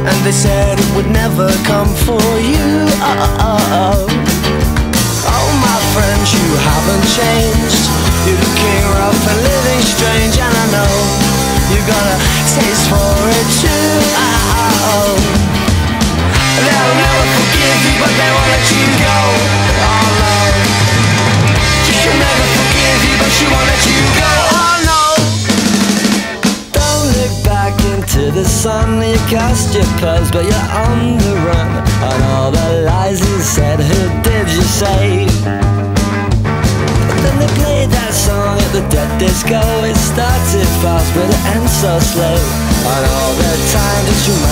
and they said it would never come for you. Oh my friends, you haven't changed. You're looking rough and living strange, and I know you got a taste for it too. They'll never forgive you, but they won't let you go. Oh no, she'll never forgive you, but she won't let you go. Oh no. Don't look back into the sun. You cast your pearls, but you're on the run. And all the lies you said, who did you say? Then they played that song at the dead disco. It started fast, but it ends so slow. And all the time just